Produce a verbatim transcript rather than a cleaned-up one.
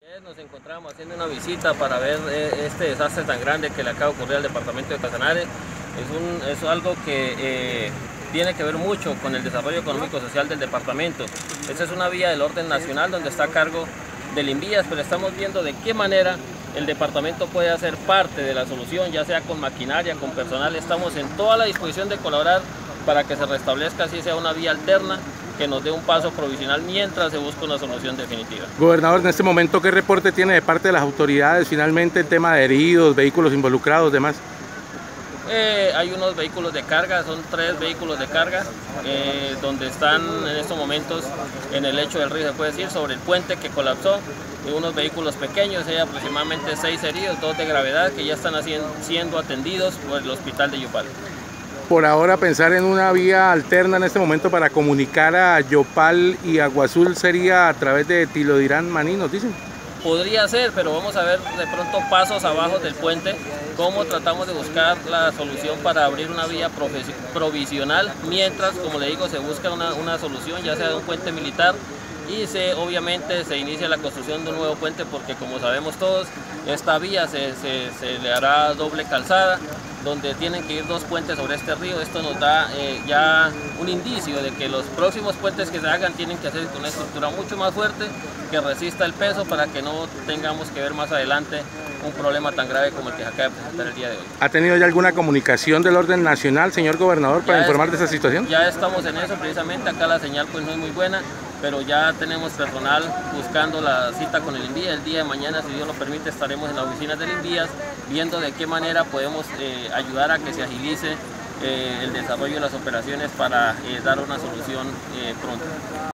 Nos encontramos haciendo una visita para ver este desastre tan grande que le acaba de ocurrir al departamento de Casanare. Es, un, es algo que eh, tiene que ver mucho con el desarrollo económico y social del departamento. Esta es una vía del orden nacional donde está a cargo del INVIAS, pero estamos viendo de qué manera el departamento puede hacer parte de la solución, ya sea con maquinaria, con personal. Estamos en toda la disposición de colaborar para que se restablezca, así sea una vía alterna, que nos dé un paso provisional mientras se busca una solución definitiva. Gobernador, en este momento, ¿qué reporte tiene de parte de las autoridades finalmente el tema de heridos, vehículos involucrados, demás? Eh, hay unos vehículos de carga, son tres vehículos de carga, eh, donde están en estos momentos en el lecho del río, se puede decir, sobre el puente que colapsó, y unos vehículos pequeños, hay aproximadamente seis heridos, dos de gravedad, que ya están haciendo, siendo atendidos por el hospital de Yopal. Por ahora, pensar en una vía alterna en este momento para comunicar a Yopal y Agua Azul sería a través de Tilodirán Maní, nos dicen. Podría ser, pero vamos a ver de pronto pasos abajo del puente, cómo tratamos de buscar la solución para abrir una vía provisional, mientras, como le digo, se busca una, una solución, ya sea de un puente militar, y se, obviamente se inicia la construcción de un nuevo puente, porque como sabemos todos, esta vía se, se, se le hará doble calzada, donde tienen que ir dos puentes sobre este río. Esto nos da eh, ya un indicio de que los próximos puentes que se hagan tienen que hacer con una estructura mucho más fuerte, que resista el peso, para que no tengamos que ver más adelante un problema tan grave como el que se acaba de presentar el día de hoy. ¿Ha tenido ya alguna comunicación del orden nacional, señor gobernador, para ya informar es, de esta situación? Ya estamos en eso, precisamente. Acá la señal pues no es muy buena, pero ya tenemos personal buscando la cita con el INVIAS. El día de mañana, si Dios lo permite, estaremos en la oficina del INVIAS viendo de qué manera podemos eh, ayudar a que se agilice eh, el desarrollo de las operaciones para eh, dar una solución eh, pronto.